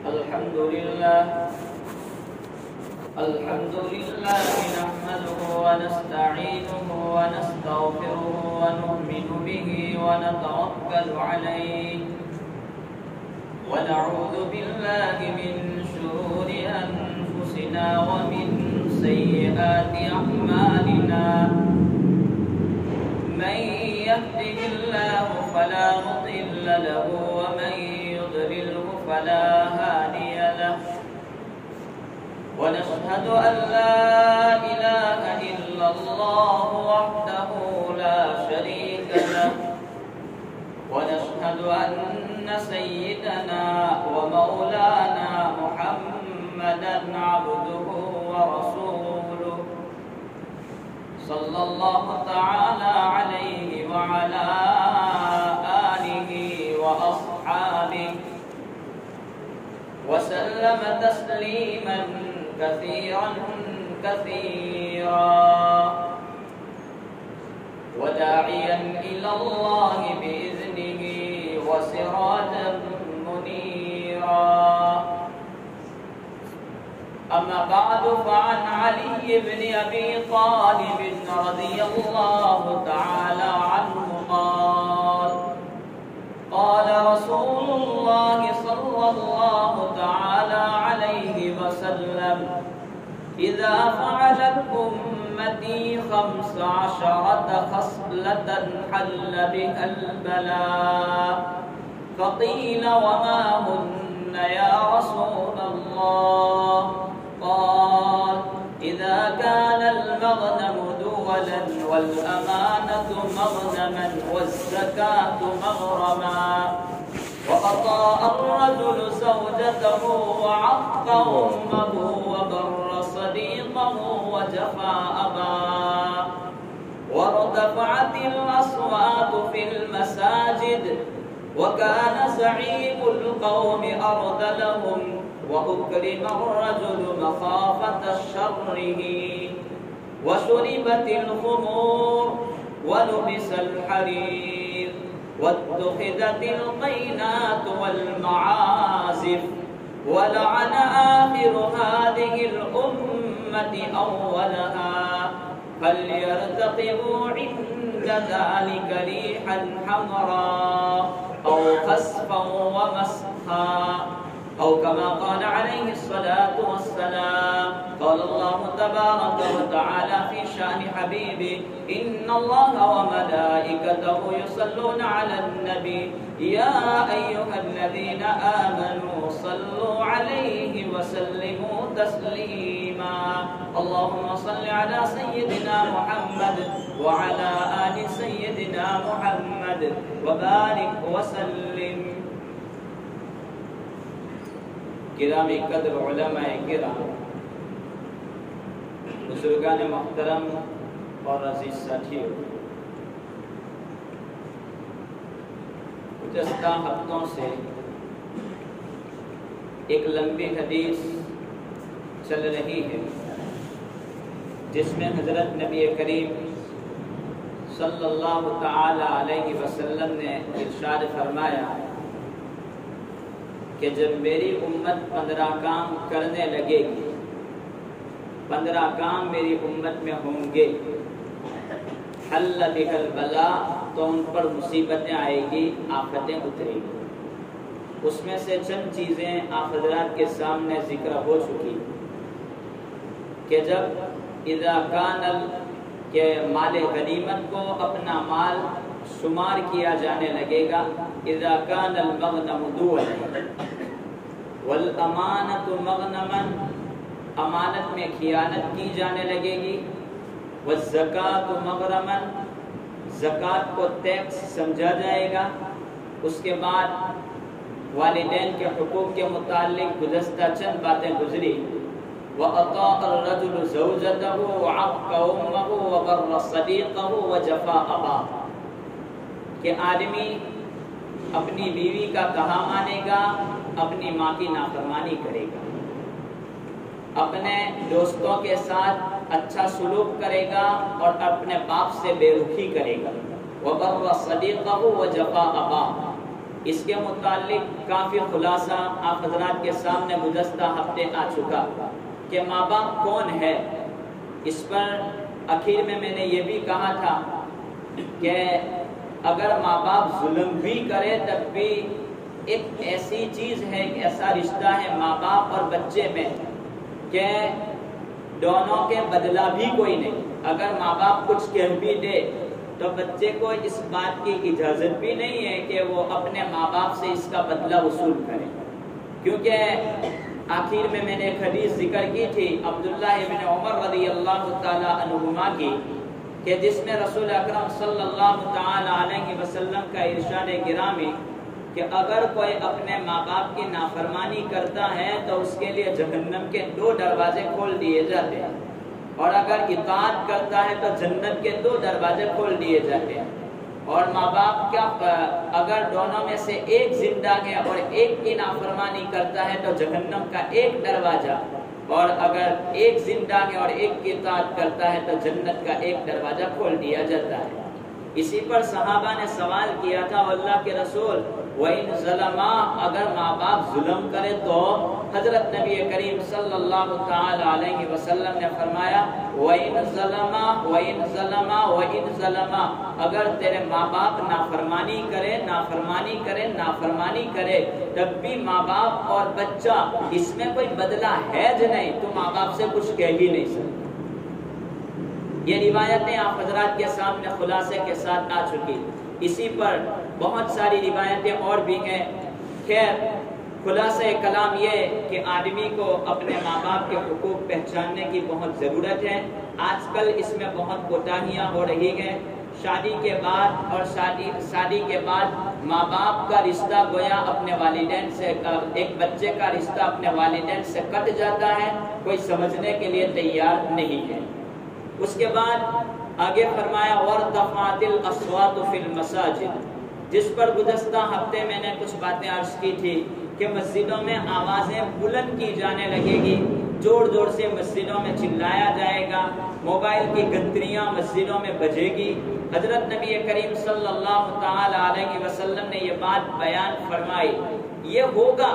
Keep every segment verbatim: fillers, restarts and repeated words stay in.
الحمد لله الحمد لله نحمده ونستعينه ونستغفره ونؤمن به ونتوكل عليه ونعوذ بالله من شرور أنفسنا ومن سيئات أعمالنا من يهده الله فلا مضل له ومن يضلله فلا هادي له ونشهد أن لا إله إلا الله وحده لا شريك له ونشهد أن سيدنا ومولانا محمدا عبده ورسوله صلى الله تعالى عليه وعلى آله وأصحابه وسلم تسليما كثيرا كثيرا وداعيا إلى الله بإذنه وسراجا منيرا أما بعد فعن علي بن أبي طالب رضي الله تعالى عنه قال قال رسول الله صلى الله تعالى عليه وسلم إذا فعلت أمتي خمس عشرة خصلة حل بها البلاء فقيل وما هن يا رسول الله قال إذا كان المغنم دولا والأمانة مغنما والزكاة مغرما وأطاع الرجل زوجته وعق أمه وبر صديقه وجفى أباه وارتفعت الأصوات في المساجد وكان زعيم القوم أرذلهم وأكرم الرجل مخافة شره وشربت الخمور ولبس الحرير واتخذت القينات والمعازف ولعن آخر هذه الأمة أولها فليرتقبوا عند ذلك ريحا حمراء أو خسفا ومسخا أو كما قال عليه الصلاة والسلام قال الله تبارك وتعالى في شأن حبيبه إن الله وملائكته يصلون على النبي يا أيها الذين آمنوا صلوا عليه وسلموا تسليما اللهم صل على سيدنا محمد وعلى آل سيدنا محمد وبارك وسلم کرام قدر علماء کرام بزرگان محترم اور عزیز ساتھیوں، گزشتہ ہفتوں سے ایک لمبی حدیث چل رہی ہے جس میں حضرت نبی کریم صلی اللہ تعالی علیہ وسلم نے ارشاد فرمایا کہ جب میری امت پندرہ کام کرنے لگے گی، پندرہ کام میری امت میں ہوں گے، حل بها البلاء تو ان پر مصیبتیں آئے گی، آفتیں اترے گی۔ اس میں سے چند چیزیں آپ حضرات کے سامنے ذکر ہو چکی کہ جب اذا کان کہ مال غنیمت کو اپنا مال شمار کیا جانے لگے گا، اذا کان المغنم دولا والامانت مغنما امانت میں خیانت کی جانے لگے گی، والزکاۃ مغرما زکوٰۃ کو ٹیکس سمجھا جائے گا۔ اس کے بعد والدین کے حقوق کے متعلق گزشتہ چند باتیں گزری، وَأَطَاعَ الرَّجُلُ زَوْجَتَهُ وَعَقَّ أُمَّهُ وَبَرَّ صَدِيقَهُ وَجَفَا أَبَاهُ کہ آدمی اپنی بیوی کا کہا مانے گا، اپنی ماں کی نافرمانی کرے گا، اپنے دوستوں کے ساتھ اچھا سلوک کرے گا اور اپنے باپ سے بے رخی کرے گا، وَبَرَّ صَدِيقَهُ وَجَفَا أَبَاهُ اس کے متعلق کافی خلاصہ آپ حضرات کے سامنے گزشتہ ہفتے آ چکا کہ ماں باپ کون ہے۔ اس پر آخر میں میں نے یہ بھی کہا تھا کہ اگر ماں باپ ظلم بھی کرے تب بھی ایک ایسی چیز ہے، ایک ایسا رشتہ ہے ماں باپ اور بچے میں کہ دونوں کے بدلہ بھی کوئی نہیں۔ اگر ماں باپ کچھ کہہ بھی دے تو بچے کو اس بات کی اجازت بھی نہیں ہے کہ وہ اپنے ماں باپ سے اس کا بدلہ وصول کرے، کیونکہ آخر میں میں نے ایک حدیث ذکر کی تھی عبداللہ ابن عمر رضی اللہ تعالی عنہما کی، کہ جس میں رسول اکرم صلی اللہ تعالی علیہ وسلم کا ارشاد گرامی کہ اگر کوئی اپنے ماں باپ کی نافرمانی کرتا ہے تو اس کے لیے جہنم کے دو دروازے کھول دیے جاتے ہیں، اور اگر اطاعت کرتا ہے تو جنت کے دو دروازے کھول دیے جاتے ہیں۔ اور ماں باپ کیا اگر دونوں میں سے ایک زندہ ہے اور ایک کی نافرمانی کرتا ہے تو جہنم کا ایک دروازہ، اور اگر ایک زندہ ہے اور ایک کی اطاعت کرتا ہے تو جنت کا ایک دروازہ کھول دیا جاتا ہے۔ اسی پر صحابہ نے سوال کیا تھا اللہ کے رسول وَإِن ظَلَمَا، اگر ماں باپ ظلم کرے تو؟ حضرت نبی کریم صلی اللہ تعالی علیہ وسلم نے فرمایا وَإِن ظَلَمَا وَإِن ظَلَمَا وَإِن ظَلَمَا، اگر تیرے ماں باپ نافرمانی کرے نافرمانی کرے نافرمانی کرے تب بھی ماں باپ اور بچہ اس میں کوئی بدلہ ہے جو نہیں، تو ماں باپ سے کچھ کہہ ہی نہیں سکتے۔ یہ روایتیں آپ حضرات کے سامنے خلاصے کے ساتھ آ چکی، اسی پر بہت ساری روایتیں اور بھی ہیں۔ خیر خلاصہ کلام یہ کہ آدمی کو اپنے ماں باپ کے حقوق پہچاننے کی بہت ضرورت ہے۔ آج کل اس میں بہت کوتاہیاں ہو رہی ہیں۔ شادی کے بعد اور شادی شادی کے بعد ماں باپ کا رشتہ گویا اپنے والدین سے، ایک بچے کا رشتہ اپنے والدین سے کٹ جاتا ہے، کوئی سمجھنے کے لیے تیار نہیں ہے۔ اس کے بعد آگے فرمایا وَارْتَفَعَتِ الْأَصْوَاتُ فِي الْمَسَاجِدِ، جس پر گزشتہ ہفتے میں نے کچھ باتیں عرض کی تھی کہ مسجدوں میں آوازیں بلند کی جانے لگے گی، زور زور سے مسجدوں میں چلایا جائے گا، موبائل کی گنتریاں مسجدوں میں بجے گی۔ حضرت نبی کریم صلی اللہ تعالی علیہ وسلم نے یہ بات بیان فرمائی، یہ ہوگا،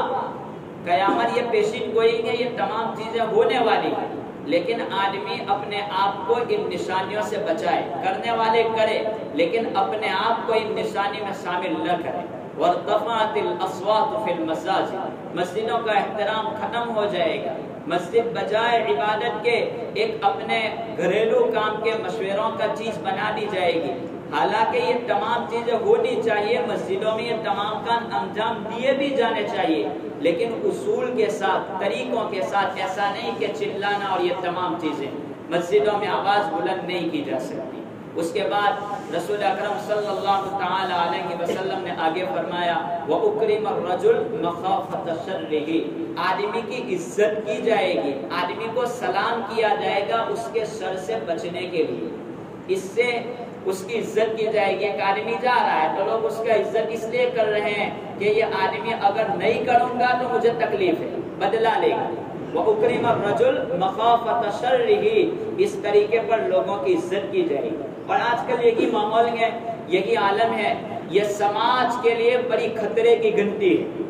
قیامت یہ پیشین گوئی ہے، یہ تمام چیزیں ہونے والی ہیں، لیکن آدمی اپنے آپ کو ان نشانیوں سے بچائے، کرنے والے کرے لیکن اپنے آپ کو ان نشانی میں شامل نہ کرے۔ وَارْتَفَعَتِ الْأَصْوَاتُ فِي الْمَسَاجِدِ، مسجدوں کا احترام ختم ہو جائے گا، مسجد بجائے عبادت کے ایک اپنے گھریلو کام کے مشوروں کا چیز بنا دی جائے گی۔ حالانکہ یہ تمام چیزیں ہونی چاہیے، مسجدوں میں یہ تمام کام انجام دیے بھی جانے چاہیے، لیکن اصول کے ساتھ، طریقوں کے ساتھ، ایسا نہیں کہ چلانا اور یہ تمام چیزیں مسجدوں میں آواز بلند نہیں کی جا سکتی۔ اس کے بعد رسول اکرم صلی اللہ تعالی علیہ وسلم نے آگے فرمایا وَأُكْرِمَ الرَّجُلُ مَخَافَةَ شَرِّهِ، آدمی کی عزت کی جائے گی، آدمی کو سلام کیا جائے گا اس کے شر سے بچنے کے لیے، اس سے اس کی عزت کی جائے گی۔ ایک آدمی جا رہا ہے تو لوگ اس کا عزت اس لیے کر رہے ہیں کہ یہ آدمی اگر نہیں کروں گا تو مجھے تکلیف ہے، بدلہ لے گا۔ وَأُكْرِمَ الرَّجُلُ مَخَافَةَ شَرِّهِ، اس طریقے پر لوگوں کی عزت کی جائے گی۔ اور آج کل یہی ماحول ہے، یہی عالم ہے، یہ سماج کے لیے بڑی خطرے کی گھنٹی ہے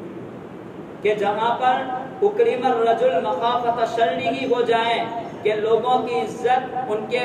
کہ جہاں پر اکرم الرجل مخافت شرعی ہو جائیں کہ لوگوں کی عزت ان کے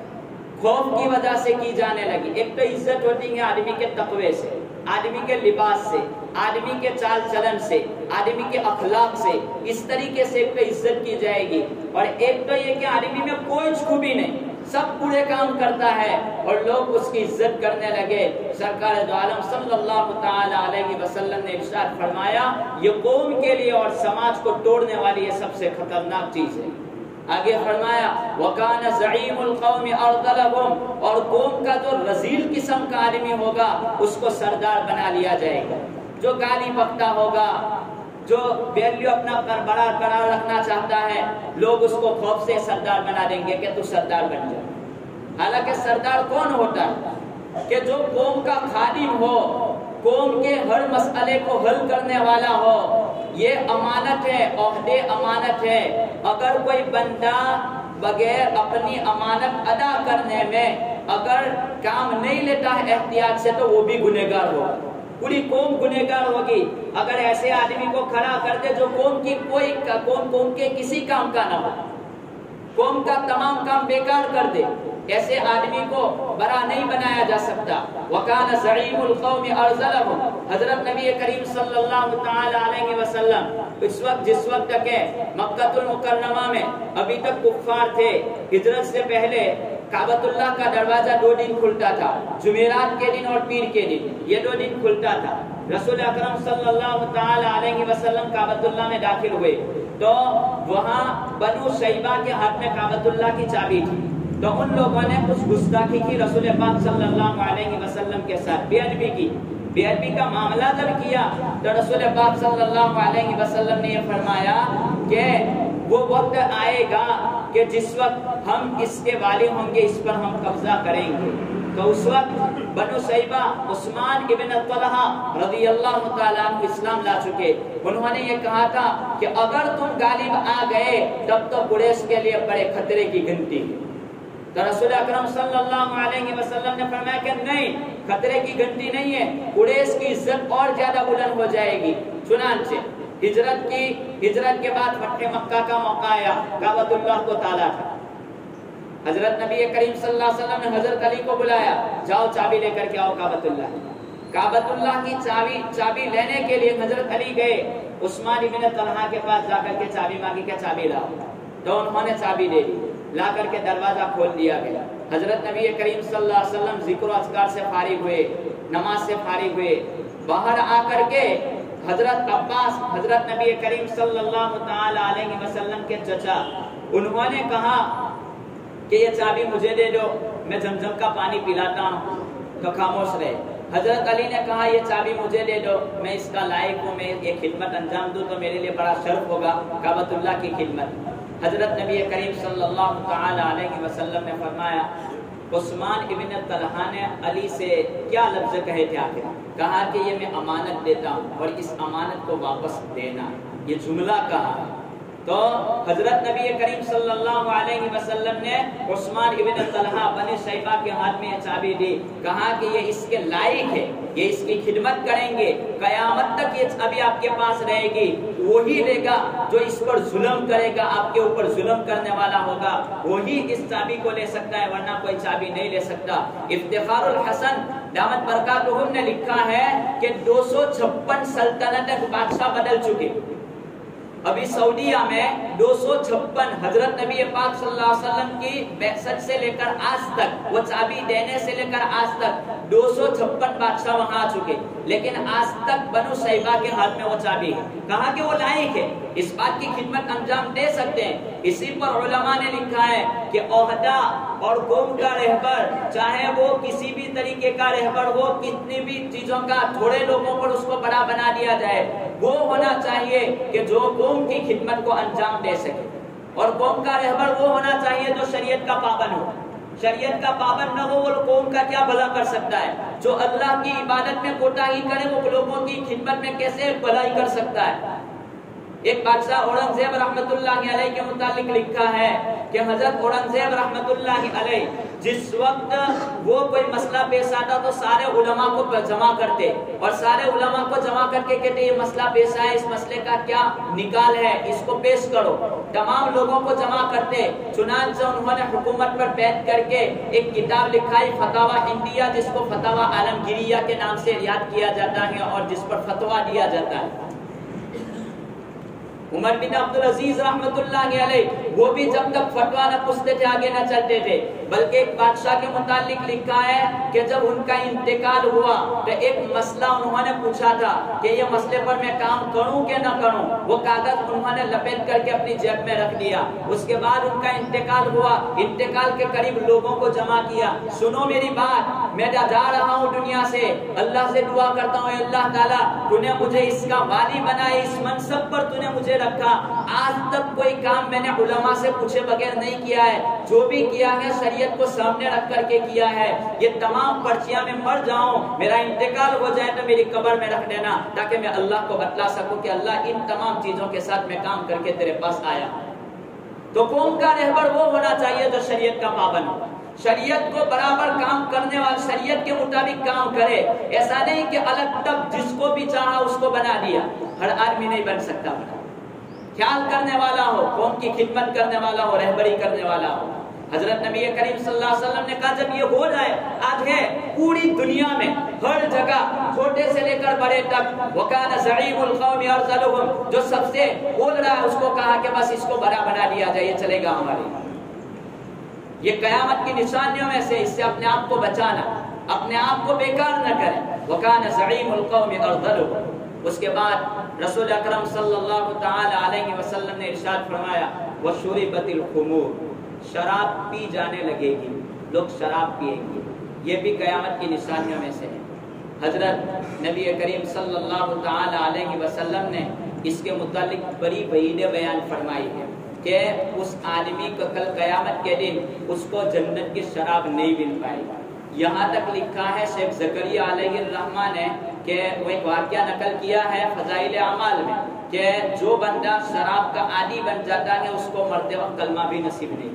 خوف کی وجہ سے کی جانے لگی۔ ایک تو عزت ہوتی ہے آدمی کے تقوی سے، آدمی کے لباس سے، آدمی کے چال چلن سے، آدمی کے اخلاق سے، اس طریقے سے ایک تو عزت کی جائے گی۔ اور ایک تو یہ کہ آدمی میں کوئی خوبی نہیں، سب پورے کام کرتا ہے اور لوگ اس کی عزت کرنے لگے۔ سرکار دو عالم صلی اللہ تعالی علیہ وسلم نے ارشاد فرمایا یہ قوم کے لیے اور سماج کو توڑنے والی یہ سب سے خطرناک چیز ہے۔ آگے فرمایا وَكَانَ زَعِيمُ الْقَوْمِ أَرْذَلَهُمْ، اور قوم کا جو رذیل قسم کا آدمی ہوگا اس کو سردار بنا لیا جائے گا، جو گالی بکتا ہوگا، جو ویلیو اپنا بڑا قرار رکھنا چاہتا ہے، لوگ اس کو خوف سے سردار بنا دیں گے کہ تو سردار بن جائے۔ حالانکہ سردار کون ہوتا ہے کہ جو قوم کا خادم ہو، قوم کے ہر مسئلے کو حل کرنے والا ہو۔ یہ امانت ہے، عہدے امانت ہے، اگر کوئی بندہ بغیر اپنی امانت ادا کرنے میں اگر کام نہیں لیتا ہے احتیاط سے تو وہ بھی گنہگار ہوگا۔ پوری قوم گنہگار ہوگی اگر ایسے آدمی کو کھڑا کر دے جو قوم کی کوئی قوم قوم کے کسی کام کا نہ ہو، قوم کا تمام کام بیکار کر دے، ایسے آدمی کو بڑا نہیں بنایا جا سکتا۔ وَكَانَ زَعِيمُ الْقَوْمِ أَرْذَلَهُمْ، حضرت نبی کریم صلی اللہ تعالی علیہ وسلم اس وقت جس وقت تک مکہ المکرمہ میں ابھی تک کفار تھے، ہجرت سے پہلے کعبۃ اللہ کا دروازہ دو دن کھلتا تھا، جمعرات کے دن اور پیر کے دن، یہ دو دن کھلتا تھا۔ رسول اکرم صلی اللہ تعالی علیہ وسلم کعبۃ اللہ میں داخل ہوئے تو وہاں بنو شیبہ کے ہاتھ میں کعبۃ اللہ کی چابی تھی، تو ان لوگوں نے کچھ گستاخی کی رسول پاک صلی اللہ علیہ وسلم کے ساتھ، بے ادبی کی۔ بے ادبی کا معاملہ جب کیا تو رسول پاک صلی اللہ علیہ وسلم نے یہ فرمایا کہ وہ وقت آئے گا کہ جس وقت ہم اس کے والی ہوں گے، اس پر ہم قبضہ کریں گے۔ تو اس وقت بنو شیبہ عثمان ابن طلحہ رضی اللہ تعالیٰ عنہ اسلام لا چکے، انہوں نے یہ کہا تھا کہ اگر تم غالب آ گئے تب تو قریش کے لیے بڑے خطرے کی گھنٹی۔ تو رسول اکرم صلی اللہ علیہ وسلم نے فرمایا کہ نہیں، خطرے کی گھنٹی نہیں ہے، قریش کی عزت اور زیادہ بلند ہو جائے گی۔ چنانچہ ہجرت کی ہجرت کے بعد فتح مکہ کا موقع آیا، کعبۃ اللہ کو تالا تھا۔ حضرت نبی کریم صلی اللہ علیہ وسلم نے حضرت علی کو بلایا، جاؤ چابی لے کر کے آؤ کعبۃ اللہ۔ کعبۃ اللہ کی چابی چابی لینے کے لیے حضرت علی گئے، عثمان ابن طلحہ کے پاس جا کر کے چابی مانگی کہ چابی لاؤ، تو انہوں نے چابی دے دی، لا کر کے دروازہ کھول دیا گیا۔ حضرت نبی کریم صلی اللہ علیہ وسلم ذکر و اذکار سے فارغ ہوئے، نماز سے فارغ ہوئے، باہر آ کر کے حضرت عباس حضرت نبی کریم صلی اللہ تعالی علیہ وسلم کے چچا، انہوں نے کہا کہ یہ چابی مجھے دے دو، میں زمزم کا پانی پلاتا ہوں، تو خاموش رہے۔ حضرت علی نے کہا یہ چابی مجھے دے دو، میں اس کا لائق ہوں، میں یہ خدمت انجام دوں تو میرے لیے بڑا شرف ہوگا کعبۃ اللہ کی خدمت۔ حضرت نبی کریم صلی اللہ تعالی علیہ وسلم نے فرمایا، عثمان ابن طلحہ نے علی سے کیا لفظ کہے تھے آخر؟ کہا کہ یہ میں امانت دیتا ہوں اور اس امانت کو واپس دینا، یہ جملہ کہا۔ تو حضرت نبی کریم صلی اللہ علیہ وسلم نے عثمان ابن طلحہ بنی شیبہ کے ہاتھ میں چابی دی، کہا کہ یہ اس کے لائق ہے، یہ اس کی خدمت کریں گے، قیامت تک یہ چابی آپ کے پاس رہے گی، وہی لے گا جو اس پر ظلم کرے گا، آپ کے اوپر ظلم کرنے والا ہوگا، وہی اس چابی کو لے سکتا ہے، ورنہ کوئی چابی نہیں لے سکتا۔ افتخار الحسن دامت برکاتہم نے لکھا ہے کہ دو سو چھپن سلطنت بادشاہ بدل چکے، ابھی سعودیہ میں دو سو چھپن حضرت نبی پاک صلی اللہ علیہ وسلم کی بعثت سے لے کر آج تک، وہ چابی دینے سے لے کر آج تک دو سو چھپن بادشاہ وہاں آ چکے، لیکن آج تک بنو شیبہ کے ہاتھ میں وہ چابی ہے۔ کہا کہ وہ لائق ہے، اس بات کی خدمت انجام دے سکتے ہیں۔ اسی پر علماء نے لکھا ہے کہ عہدہ اور قوم کا رہبر، چاہے وہ کسی بھی طریقے کا رہبر ہو، کتنی بھی چیزوں کا تھوڑے لوگوں پر اس کو بڑا بنا دیا جائے، وہ ہونا چاہیے کہ جو قوم کی خدمت کو انجام دے سکے، اور قوم کا رہبر وہ ہونا چاہیے جو شریعت کا پابند ہو۔ شریعت کا پابند نہ ہو وہ قوم کا کیا بھلا کر سکتا ہے؟ جو اللہ کی عبادت میں کوتاہی کرے وہ لوگوں کی خدمت میں کیسے بھلائی کر سکتا ہے؟ ایک بادشاہ اورنگزیب رحمت اللہ علیہ کے متعلق لکھا ہے کہ حضرت اورنگزیب رحمت اللہ علیہ جس وقت وہ کوئی مسئلہ پیش آتا تو سارے علماء کو جمع کرتے، اور سارے علماء کو جمع کر کے کہتے یہ مسئلہ پیش آیا، اس مسئلے کا کیا نکال ہے، اس کو پیش کرو۔ تمام لوگوں کو جمع کرتے، چنانچہ انہوں نے حکومت پر بیعت کر کے ایک کتاب لکھائی فتاوی ہندیہ، جس کو فتاوی عالمگیریہ کے نام سے یاد کیا جاتا ہے اور جس پر فتویٰ دیا جاتا ہے۔ عمر بن عبدالعزیز رحمت اللہ علیہ وہ بھی جب تک فتویٰ نہ پوچھتے تھے آگے نہ چلتے تھے، بلکہ ایک بادشاہ کے متعلق لکھا ہے کہ جب ان کا انتقال ہوا تو ایک مسئلہ انہوں نے پوچھا تھا کہ یہ مسئلے پر میں کام کروں کہ نہ کروں، وہ کاغذ انہوں نے لپیٹ کر کے اپنی جیب میں رکھ دیا۔ اس کے بعد ان کا انتقال ہوا، انتقال کے قریب لوگوں کو جمع کیا، سنو میری بات، میں جا رہا ہوں دنیا سے، اللہ سے دعا کرتا ہوں اللہ تعالیٰ تو نے مجھے اس کا والی بنائے، اس منصب پر تو نے مجھے رکھا، آج تک کوئی کام میں نے علماء سے پوچھے بغیر نہیں کیا ہے، جو بھی کیا ہے شریعت کو سامنے رکھ کر کے کیا ہے، یہ تمام پرچیاں میں مر جاؤں، میرا انتقال ہو جائے تو میری قبر میں رکھ دینا تاکہ میں اللہ کو بتلا سکوں کہ اللہ ان تمام چیزوں کے ساتھ میں کام کر کے تیرے پاس آیا۔ تو قوم کا رہبر وہ ہونا چاہیے جو شریعت کا پابند ہو۔ شریعت کو برابر کام کرنے والا شریعت کے مطابق کام کرے. ایسا نہیں کہ الگ تب جس کو بھی چاہا اس کو بنا دیا. ہر آدمی نہیں بن سکتا بنا. خیال کرنے والا ہو, قوم کی خدمت کرنے والا ہو, رہبری کرنے والا ہو. حضرت نبی کریم صلی اللہ علیہ وسلم نے کہا جب یہ ہو جائے, آج ہے پوری دنیا میں ہر جگہ چھوٹے سے لے کر بڑے تک, وَكَانَ زَعِيمُ الْقَوْمِ أَرْذَلُهُمْ, جو سب سے بول رہا ہے اس کو کہا کہ بس اس کو بڑا بنا دیا جائے, یہ چلے گا ہمارے. یہ قیامت کی نشانیوں میں سے, اس سے اپنے آپ کو بچانا, اپنے آپ کو بیکار نہ کریں. وَكَانَ زَعِيمُ الْقَوْمِ أَرْذَلُهُمْ. اس کے بعد رسول اکرم صلی اللہ تعالی علیہ وسلم نے ارشاد فرمایا وَشُرِبَتِ الْخُمُورُ, شراب پی جانے لگے گی, لوگ شراب پیئیں گے. یہ بھی قیامت کی نشانیوں میں سے ہے. حضرت نبی کریم صلی اللہ تعالی علیہ وسلم نے اس کے متعلق بڑی وعیدیں بیان فرمائی ہے کہ اس آدمی کو کل قیامت کے دن اس کو جنت کی شراب نہیں مل پائے گی. یہاں تک لکھا ہے شیخ زکریا علیہ الرحمہ نے کہ وہ ایک واقعہ نقل کیا ہے فضائل اعمال میں کہ جو بندہ شراب کا عادی بن جاتا ہے اس کو مرتے وقت کلمہ بھی نصیب نہیں.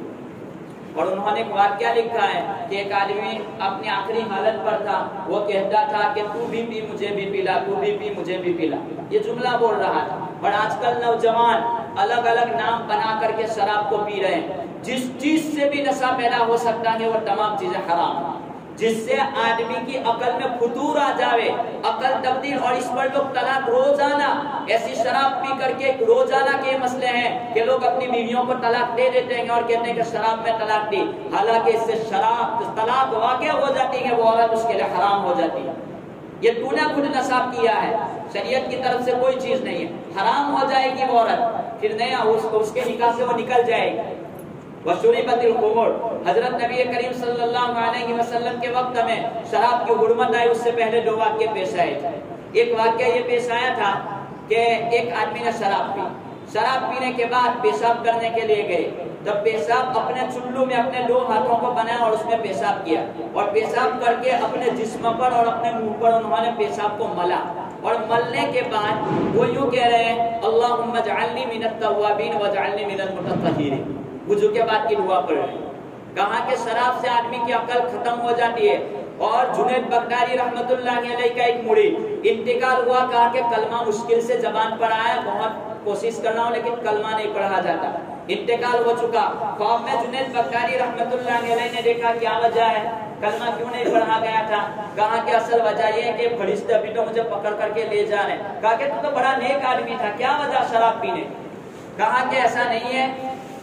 اور انہوں نے ایک واقعہ لکھا ہے کہ ایک آدمی اپنی آخری حالت پر تھا, وہ کہتا تھا کہ تو بھی پی مجھے بھی پلا, تو بھی پی مجھے بھی پلا, یہ جملہ بول رہا تھا. اور آج کل نوجوان الگ الگ نام بنا کر کے شراب کو پی رہے ہیں. جس چیز سے بھی نشہ پیدا ہو سکتا ہے وہ تمام چیزیں حرام ہیں, جس سے آدمی کی عقل میں فتور آ جاوے, عقل تبدیل. اور اس پر لوگ طلاق روزانہ ایسی شراب پی کر کے روزانہ کے مسئلے ہیں کہ لوگ اپنی بیویوں کو طلاق دے دیتے ہیں اور کہتے ہیں کہ شراب میں طلاق دی, حالانکہ اس سے شراب طلاق واقع ہو جاتی ہے, وہ عورت اس کے لیے حرام ہو جاتی ہے. یہ تو نے خود نصاب کیا ہے, شریعت کی طرف سے کوئی چیز نہیں ہے, حرام ہو جائے گی وہ عورت, پھر نیا اس, اس کے نکاح سے وہ نکل جائے گی. وَشُرِبَتِ الْخُمُورُ, حضرت نبی کریم صلی اللہ علیہ وسلم کے وقت میں شراب کی حرمت آئی, اس سے پہلے دو واقعے پیش آئے تھے. ایک واقعہ یہ پیش آیا تھا کہ ایک آدمی نے شراب پی, شراب پینے کے بعد پیشاب کرنے کے لیے گئے. جب پیشاب اپنے چلو میں اپنے دو ہاتھوں کو بنایا اور اس میں پیشاب کیا, اور پیشاب کر کے اپنے جسم پر اور اپنے منہ پر انہوں نے پیشاب کو ملا. اور ملنے کے بعد وہ یوں کہہ رہے ہیں اللہم اجعلنی من التوابین واجعلنی من المتطہرین. وضو کے بعد کی دعا پڑھ رہے ہیں. کہا کہ شراب سے آدمی کی عقل ختم ہو جاتی ہے. اور جنید بغدادی رحمت اللہ علیہ کا ایک مرید انتقال ہوا, کہا کہ کلمہ مشکل سے زبان پر آیا, بہت کوشش کر رہا ہوں لیکن کلمہ نہیں پڑھا جاتا. انتقال ہو چکا. خواب میں جنید بغدادی رحمت اللہ علیہ نے دیکھا کیا وجہ ہے, کلمہ کیوں نہیں پڑھا گیا تھا. کہا کہ اصل وجہ یہ ہے کہ فرشتے ابھی تو مجھے پکڑ کر کے لے جا رہے ہیں. کہا کہ تو تو بڑا نیک آدمی تھا, کیا وجہ شراب پینے. کہا کہ ایسا نہیں ہے,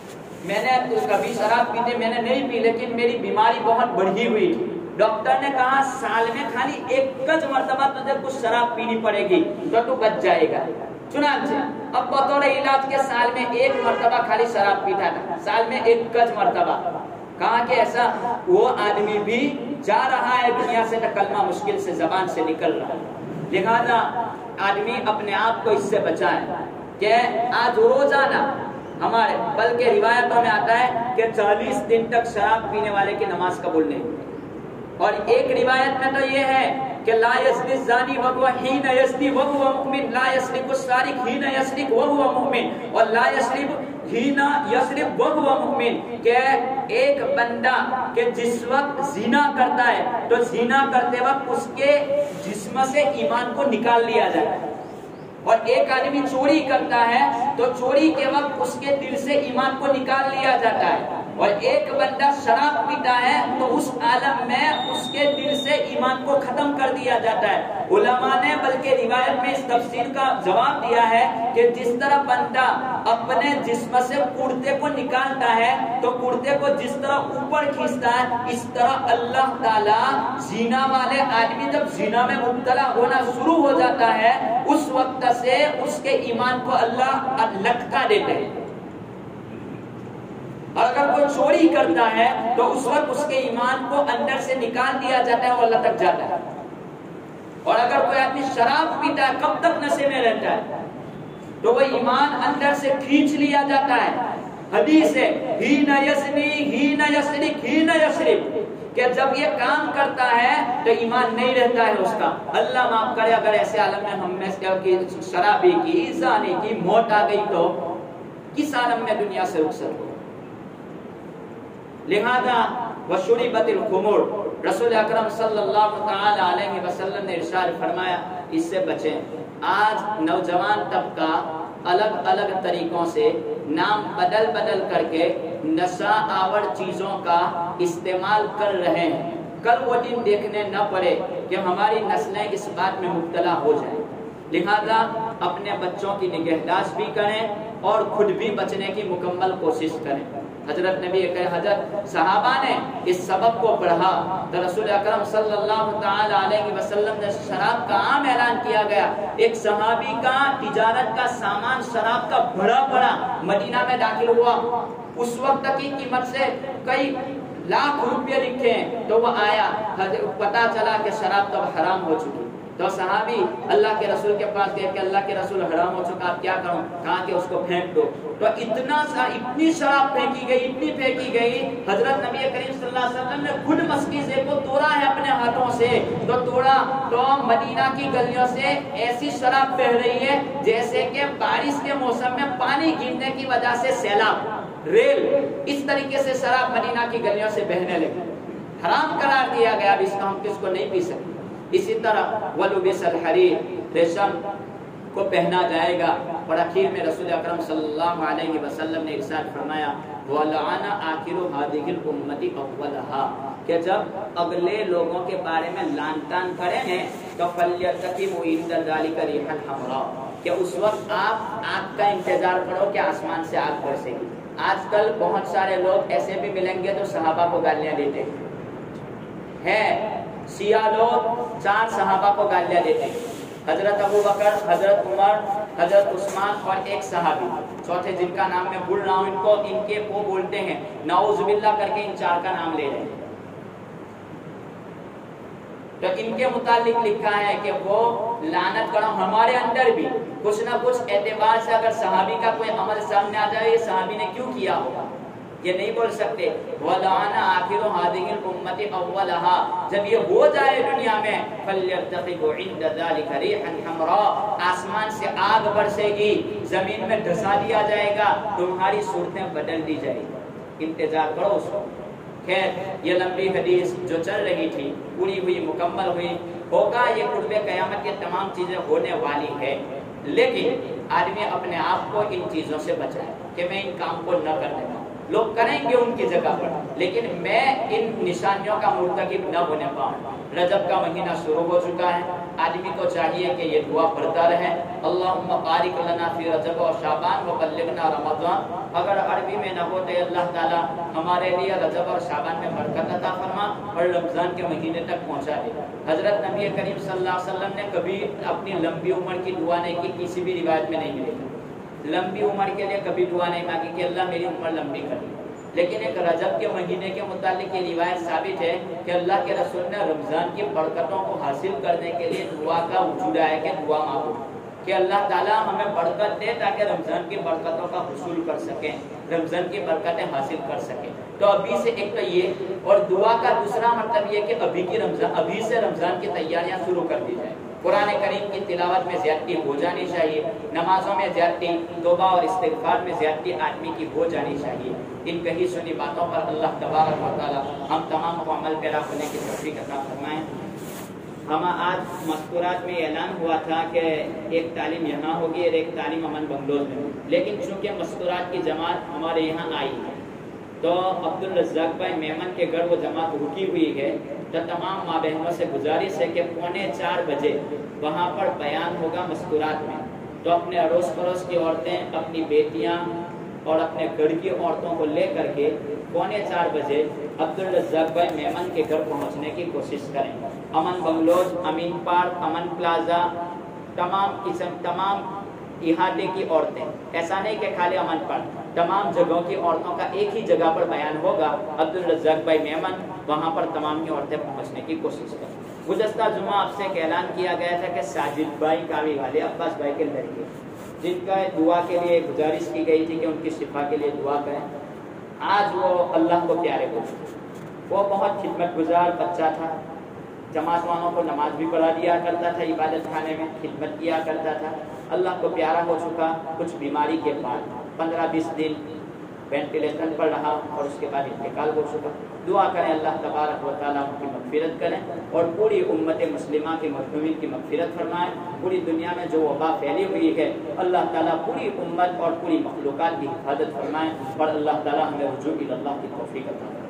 میں نے کبھی شراب پیتے میں نے نہیں پی, لیکن میری بیماری بہت بڑھی ہوئی تھی. ڈاکٹر نے کہا سال میں خالی ایک کج مرتبہ تجھے کچھ شراب پینی پڑے گی تو تو بچ جائے گا. چنانچہ اب بطور علاج کے سال میں ایک مرتبہ خالی شراب پیتا تھا, سال میں ایک کج مرتبہ. کہا کہ ایسا وہ آدمی بھی جا رہا ہے دنیا سے تو کلمہ مشکل سے زبان سے نکل رہا ہے. لہذا آدمی اپنے آپ کو اس سے بچائے کہ آج روزانہ ہمارے, بلکہ روایتوں میں آتا ہے کہ چالیس دن تک شراب پینے والے کی نماز قبول نہیں. اور ایک روایت میں تو یہ ہے کہ لا یزنی الزانی وهو حين یزنی وهو مؤمن, لا یسرق السارق حين یسرق وهو مؤمن, اور لا یسرق حين یسرق وهو مؤمن, کہ ایک بندہ کہ جس وقت زنا کرتا ہے تو زنا کرتے وقت اس کے جسم سے ایمان کو نکال لیا جاتا ہے. اور ایک آدمی چوری کرتا ہے تو چوری کے وقت اس کے دل سے ایمان کو نکال لیا جاتا ہے. اور ایک بندہ شراب پیتا ہے تو اس عالم میں اس کے دل سے ایمان کو ختم کر دیا جاتا ہے. علماء نے بلکہ روایت میں اس تفسیر کا جواب دیا ہے کہ جس طرح بندہ اپنے جسم سے کرتے کو نکالتا ہے تو کرتے کو جس طرح اوپر کھینچتا ہے, اس طرح اللہ تعالی زنا والے آدمی جب زنا میں مبتلا ہونا شروع ہو جاتا ہے اس وقت سے اس کے ایمان کو اللہ لٹکا دیتے ہیں. اور اگر کوئی چوری کرتا ہے تو اس وقت اس کے ایمان کو اندر سے نکال دیا جاتا ہے اور اللہ تک جاتا ہے. اور اگر کوئی آدمی شراب پیتا ہے کب تک نشے میں رہتا ہے تو وہ ایمان اندر سے کھینچ لیا جاتا ہے. حدیث ہے ہین یسنی ہین یسرق ہین یسرق, کہ جب یہ کام کرتا ہے تو ایمان نہیں رہتا ہے اس کا. اللہ معاف کرے اگر ایسے عالم میں ہم میں سے شرابی کی, زانی کی موت آ گئی تو کس عالم میں دنیا سے رخصت ہو. لہذا وشربت الخمر، رسول اکرم صلی اللہ تعالی علیہ وسلم نے ارشاد فرمایا اس سے بچیں۔ آج نوجوان طبقہ الگ الگ طریقوں سے نام بدل بدل کر کے نشہ آور چیزوں کا استعمال کر رہے ہیں۔ کل وہ دن دیکھنے نہ پڑے کہ ہماری نسلیں اس بات میں مبتلا ہو جائیں۔ لہذا اپنے بچوں کی نگہداشت بھی کریں اور خود بھی بچنے کی مکمل کوشش کریں۔ حضرت نبی کہ حضرت صحابہ نے اس سبب کو پڑھا تو رسول اکرم صلی اللہ تعالی علیہ وسلم نے شراب کا عام اعلان کیا گیا۔ ایک صحابی کا تجارت کا سامان شراب کا بڑا بڑا مدینہ میں داخل ہوا، اس وقت کی قیمت سے کئی لاکھ روپے لکھے ہیں، تو وہ آیا، پتا چلا کہ شراب تو حرام ہو چکی، تو صحابی اللہ کے رسول کے پاس گئے کہ اللہ کے رسول حرام ہو چکا، آپ کیا کروں؟ کہا کہ اس کو پھینک دو۔ تو اتنا سا اتنی شراب پھینکی گئی اتنی پھینکی گئی، حضرت نبی کریم صلی اللہ علیہ وسلم نے خود مسکیزے کو توڑا ہے اپنے ہاتھوں سے، تو توڑا تو مدینہ کی گلیوں سے ایسی شراب بہ رہی ہے جیسے کہ بارش کے موسم میں پانی گرنے کی وجہ سے سیلاب، ریل، اس طریقے سے شراب مدینہ کی گلیوں سے بہنے لگی، حرام قرار دیا گیا۔ اب اس کا ہم کس کو نہیں پی سکتے۔ اسی طرح وَلُبِسَ الْحَرِيرُ، ریشم کو پہنا جائے گا۔ اور اخیر میں رسول اکرم صلی اللہ علیہ وسلم نے ارشاد فرمایا وَلَعَنَ آخِرُ هَذِهِ الْأُمَّةِ أَوَّلَهَا، کہ جب اگلے لوگوں کے بارے میں لان تان کریں گے تو فَلْيَرْتَقِبُوا عِندَ ذَلِكَ رِيحًا حَمْرَاءَ، کہ اس وقت آپ آگ کا انتظار کرو کہ آسمان سے آگ برسے گی۔ آج کل بہت سارے لوگ ایسے بھی ملیں گے تو صحابہ کو گالیاں دیتے ہیں، شیعہ لوگ چار صحابہ کو گالیاں دیتے ہیں، حضرت ابو بکر، حضرت عمر، حضرت عثمان اور ایک صحابی چوتھے جن کا نام میں بھول رہا ہوں، ان کو ان کے وہ بولتے ہیں، نعوذ باللہ کر کے ان چار کا نام لے رہے ہیں۔ تو ان کے متعلق لکھا ہے کہ وہ لعنت کرو، ہمارے اندر بھی کچھ نہ کچھ اعتبار سے اگر صحابی کا کوئی عمل سامنے آ جائے یہ صحابی نے کیوں کیا ہوگا، یہ نہیں بول سکتے۔ وَلَعَنَ آخِرُ هَذِهِ الْأُمَّةِ أَوَّلَهَا، جب یہ ہو جائے دنیا میں فَلْيَرْتَقِبُوا عِندَ ذَلِكَ رِيحًا حَمْرَاءَ، آسمان سے آگ برسے گی، زمین میں دھسا دیا جائے گا، تمہاری صورتیں بدل دی جائے گی، انتظار کرو اس کو۔ خیر یہ لمبی حدیث جو چل رہی تھی پوری ہوئی، مکمل ہوئی، ہوگا یہ قرب قیامت یہ تمام چیزیں ہونے والی ہے، لیکن آدمی اپنے آپ کو ان چیزوں سے بچائے کہ میں ان کام کو نہ کرنے پاؤں۔ لوگ کریں گے ان کی جگہ پر، لیکن میں ان نشانیوں کا مرتکب نہ ہونے پاؤں۔ رجب کا مہینہ شروع ہو چکا ہے، آدمی کو چاہیے کہ یہ دعا پڑھتا رہے، اللہم بارک لنا فی رجب و شعبان و بلغنا رمضان۔ اگر عربی میں نہ ہو تو اللہ تعالیٰ ہمارے لیے رجب اور شعبان میں برکت عطا فرما اور رمضان کے مہینے تک پہنچا دے۔ حضرت نبی کریم صلی اللہ علیہ وسلم نے کبھی اپنی لمبی عمر کی دعا نہیں کی، کسی بھی روایت میں نہیں ملے گا۔ لمبی عمر کے لیے کبھی دعا نہیں مانگی کہ اللہ میری عمر لمبی کر دی، لیکن ایک رجب کے مہینے کے متعلق یہ روایت ثابت ہے کہ اللہ کے رسول نے رمضان کی برکتوں کو حاصل کرنے کے لیے دعا کا وجود ہے کہ دعا مانگو کہ اللہ تعالیٰ ہمیں برکت دے تاکہ رمضان کی برکتوں کا حصول کر سکیں، رمضان کی برکتیں حاصل کر سکیں۔ تو ابھی سے ایک تو یہ، اور دعا کا دوسرا مطلب یہ کہ ابھی کی رمضان ابھی سے رمضان کی تیاریاں شروع کر دی جائیں۔ قرآن کریم کی تلاوت میں زیادتی ہو جانی چاہیے، نمازوں میں زیادتی، توبہ اور استغفار میں زیادتی آدمی کی ہو جانی چاہیے۔ ان کہی سنی باتوں پر اللہ تبارک و تعالی ہم تمام کو عمل پیرا ہونے کی توفیق عطا فرمائیں۔ ہم آج مذکورات میں اعلان ہوا تھا کہ ایک تعلیم یہاں ہوگی اور ایک تعلیم امن بنگلور میں ہوگی، لیکن چونکہ مذکورات کی جماعت ہمارے یہاں آئی ہے تو عبدالرزاق بھائی میمن کے گھر وہ جماعت رکی ہوئی ہے، تو تمام ماں بہنوں سے گزارش ہے کہ پونے چار بجے وہاں پر بیان ہوگا مذکورات میں، تو اپنے اڑوس پڑوس کی عورتیں، اپنی بیٹیاں اور اپنے گھر کی عورتوں کو لے کر کے پونے چار بجے عبدالرزاق بھائی میمن کے گھر پہنچنے کی کوشش کریں۔ Aman bungalows, Amin park, Aman plaza, تمام قسم تمام احاطے کی عورتیں، ایسا نہیں کہ خالی امن پارک، تمام جگہوں کی عورتوں کا ایک ہی جگہ پر بیان ہوگا، عبدالرزاق بھائی میمن، وہاں پر تمام کی عورتیں پہنچنے کی کوشش کریں۔ گزشتہ جمعہ آپ سے ایک اعلان کیا گیا تھا کہ ساجد بھائی کاوی والے عباس بھائی کے لڑکے جن کا دعا کے لیے گزارش کی گئی تھی کہ ان کی شفا کے لیے دعا کریں، آج وہ اللہ کو پیارے ہو چکے۔ وہ بہت خدمت گزار بچہ تھا، جماعت والوں کو نماز بھی پڑھا دیا کرتا تھا، عبادت خانے میں خدمت کیا کرتا تھا، اللہ کو پیارا ہو چکا۔ کچھ بیماری کے بعد پندرہ بیس دن وینٹیلیشن پر رہا اور اس کے بعد انتقال ہو چکا. دعا کریں اللہ تبارک و تعالیٰ ان کی مغفرت کریں اور پوری امت مسلمہ کے مظلومین کی مغفرت فرمائیں. پوری دنیا میں جو وبا پھیلی ہوئی ہے اللہ تعالیٰ پوری امت اور پوری مخلوقات کی حفاظت فرمائیں اور اللہ تعالیٰ ہمیں رجوع الی اللہ کی توفیق عطا فرمائے.